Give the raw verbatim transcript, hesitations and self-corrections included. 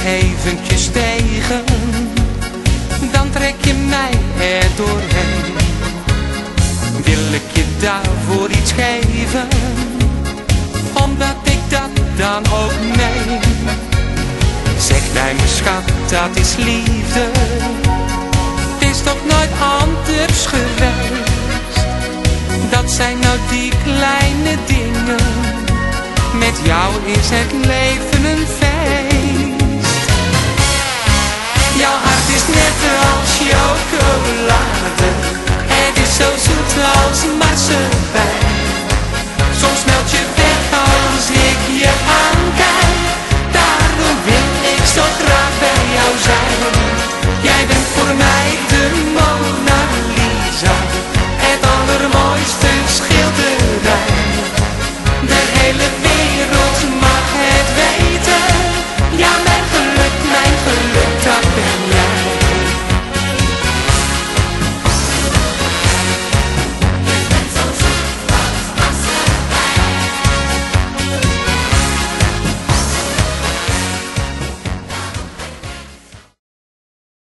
eventjes tegen, dan trek je mij er doorheen. Wil ik je daarvoor iets geven, omdat ik dat dan ook meen. Zeg mij mijn schat, dat is liefde, het is toch nooit anders geweest. Dat zijn nou die kleine dingen, met jou is het leven een feest. Jouw hart is net als chocolade, het is zo zoet als marsepein.